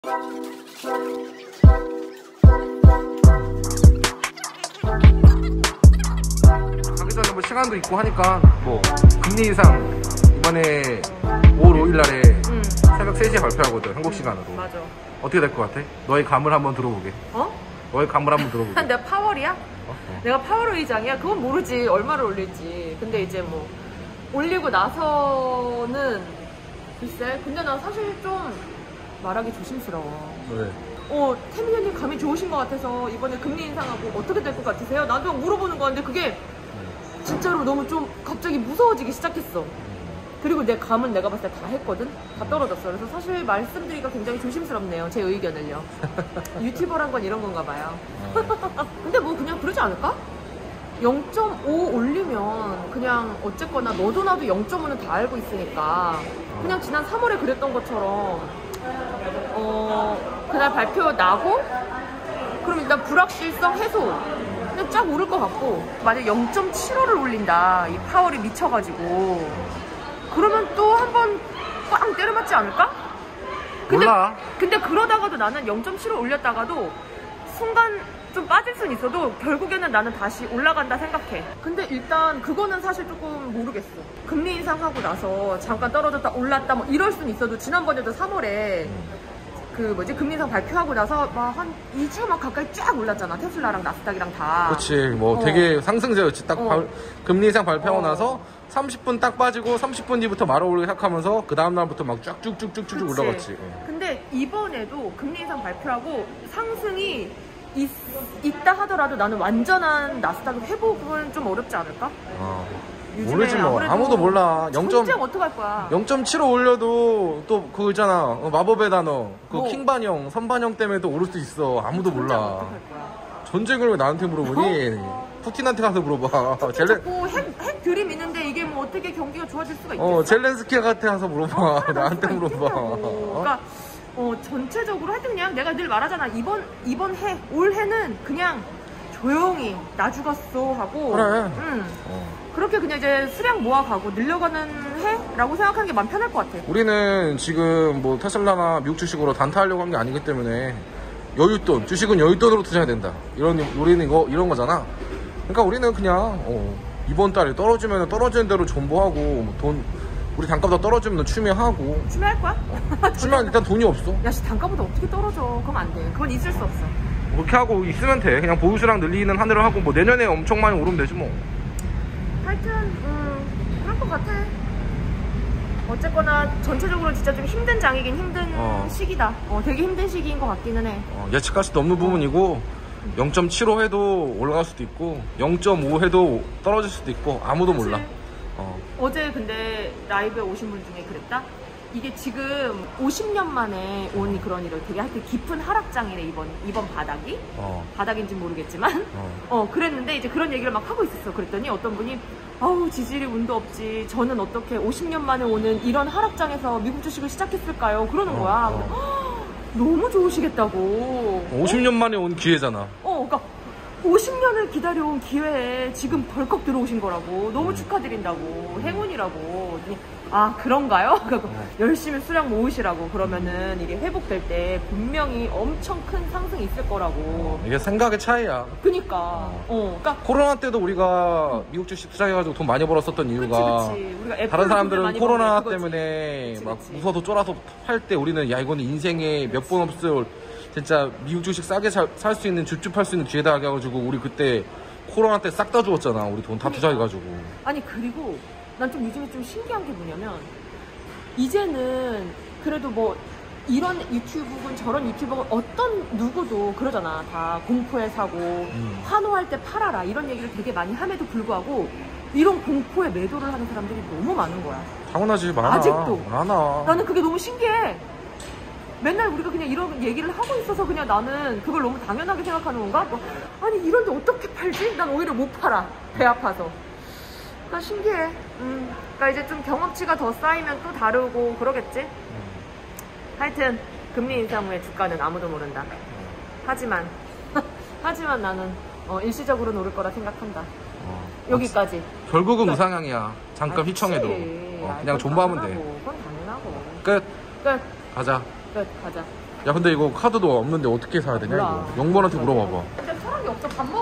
가기 전에 뭐 시간도 있고 하니까 뭐 금리 인상 이번에 5월 5일 날에 새벽 3시에 발표하거든, 한국 시간으로. 맞아. 어떻게 될 것 같아? 너의 감을 한번 들어보게. 어? 너의 감을 한번 들어보게. 내가 파월이야? 내가 파월 의장이야? 그건 모르지. 얼마를 올릴지. 근데 이제 뭐 올리고 나서는 글쎄. 근데 난 사실 좀 말하기 조심스러워. 왜? 태민이님 감이 좋으신 것 같아서 이번에 금리 인상하고 어떻게 될 것 같으세요? 나도 물어보는 건데 그게 진짜로 너무 좀 갑자기 무서워지기 시작했어. 그리고 내 감은 내가 봤을 때 다 했거든? 다 떨어졌어. 그래서 사실 말씀드리기가 굉장히 조심스럽네요. 제 의견을요. 유튜버란 건 이런 건가 봐요. 근데 뭐 그냥 그러지 않을까? 0.5 올리면 그냥 어쨌거나 너도 나도 0.5는 다 알고 있으니까 그냥 지난 3월에 그랬던 것처럼 그날 발표 나고 그럼 일단 불확실성 해소 그냥 쫙 오를 것 같고, 만약 0.75를 올린다, 이 파월이 미쳐가지고, 그러면 또 한 번 꽝 때려맞지 않을까? 몰라. 근데 그러다가도 나는 0.75 올렸다가도 순간 좀 빠질 순 있어도 결국에는 나는 다시 올라간다 생각해. 근데 일단 그거는 사실 조금 모르겠어. 금리 인상하고 나서 잠깐 떨어졌다 올랐다 뭐 이럴 순 있어도, 지난번에도 3월에 금리 인상 발표하고 나서 막 한 2주 막 가까이 쫙 올랐잖아. 테슬라랑 나스닥이랑 다. 그렇지. 뭐 되게 상승세였지. 딱 금리 인상 발표하고 나서 30분 딱 빠지고 30분 뒤부터 말아 오르기 시작하면서 그 다음 날부터 막 쫙쭉쭉쭉쭉 올라갔지. 근데 이번에도 금리 인상 발표하고 상승이 있다 하더라도 나는 완전한 나스닥 회복은 좀 어렵지 않을까? 모르지 뭐. 아무도 몰라. 전쟁 어떡할 거야? 0.75 올려도 또 그거 있잖아. 마법의 단어. 그 뭐? 킹반영, 선반영 때문에도 오를 수 있어. 아무도 몰라. 어떡할 거야? 전쟁을 왜 나한테 물어보니? 푸틴한테 가서 물어봐. 자꾸 핵 들이미는데 이게 뭐 어떻게 경기가 좋아질 수가 있겠어? 젤렌스키한테 가서 물어봐. 나한테 물어봐. 그러니까 전체적으로 하여튼 그냥 내가 늘 말하잖아. 이번 올해는 그냥 조용히 나 죽었어 하고, 그래. 그렇게 그냥 이제 수량 모아가고 늘려가는 해라고 생각하는 게 마음 편할 것 같아. 우리는 지금 뭐 테슬라나 미국 주식으로 단타하려고 한 게 아니기 때문에 여윳돈, 주식은 여윳돈으로 투자해야 된다. 우리는 이런 거잖아. 그러니까 우리는 그냥 이번 달에 떨어지면 떨어지는 대로 존버하고, 뭐 우리 단가보다 떨어지면 추매하고. 추매할 거야? 추매하면 일단 돈이 없어. 야, 단가보다 어떻게 떨어져? 그럼 안 돼. 그건 있을 수 없어. 그렇게 하고 있으면 돼. 그냥 보유수량 늘리는 한으로 하고, 뭐 내년에 엄청 많이 오르면 되지 뭐. 하여튼 그럴 것 같아. 어쨌거나 전체적으로 진짜 좀 힘든 장이긴 힘든 시기다. 되게 힘든 시기인 것 같기는 해. 예측할 수도 없는 부분이고, 0.75 해도 올라갈 수도 있고 0.5 해도 떨어질 수도 있고 아무도 몰라. 어제 근데 라이브에 오신 분 중에 그랬다? 이게 지금 50년 만에 온 그런 이런 되게 하여튼 깊은 하락장이래, 이번 바닥이. 바닥인지 모르겠지만 그랬는데 이제 그런 얘기를 막 하고 있었어. 그랬더니 어떤 분이 아우 지지리 운도 없지, 저는 어떻게 50년 만에 오는 이런 하락장에서 미국 주식을 시작했을까요? 그러는 거야. 너무 좋으시겠다고. 50년 만에 온 기회잖아. 그러니까 50년을 기다려온 기회에 지금 덜컥 들어오신 거라고. 너무 축하드린다고. 행운이라고. 아, 그런가요? 열심히 수량 모으시라고. 그러면은 이게 회복될 때 분명히 엄청 큰 상승이 있을 거라고. 이게 생각의 차이야. 그니까. 그러니까 코로나 때도 우리가 미국 주식 투자해가지고 돈 많이 벌었었던 이유가, 그치. 우리가 다른 사람들은 코로나 그거지. 때문에 그치. 막 무서워서 쫄아서 팔 때 우리는 야 이거는 인생에 몇 번 없을 진짜 미국 주식 싸게 살 수 있는, 줍줍할 수 있는 기회다 해가지고 우리 그때 코로나 때 싹 다 주었잖아. 우리 돈 다 투자해가지고. 아니, 그리고 난 좀 요즘에 좀 신기한 게 뭐냐면, 이제는 그래도 뭐 이런 유튜브군 저런 유튜버군 어떤 누구도 그러잖아. 다 공포에 사고 환호할 때 팔아라 이런 얘기를 되게 많이 함에도 불구하고 이런 공포에 매도를 하는 사람들이 너무 많은 거야. 당연하지. 많아. 아직도 많아. 나는 그게 너무 신기해. 맨날 우리가 그냥 이런 얘기를 하고 있어서 그냥 나는 그걸 너무 당연하게 생각하는 건가? 아니 이런데 어떻게 팔지? 난 오히려 못 팔아. 배 아파서. 나 신기해. 그러니까 이제 좀 경험치가 더 쌓이면 또 다르고 그러겠지? 하여튼 금리 인상 후에 주가는 아무도 모른다. 하지만 나는 일시적으로 오를 거라 생각한다. 여기까지. 결국은 우상향이야. 잠깐 휘청해도. 그냥 존버하면 돼. 그건 당연하고. 끝. 끝. 가자. 끝. 가자. 야 근데 이거 카드도 없는데 어떻게 사야 되냐 몰라. 이거 영번한테 물어봐봐. 근데 철학이 없어. 밥 먹어.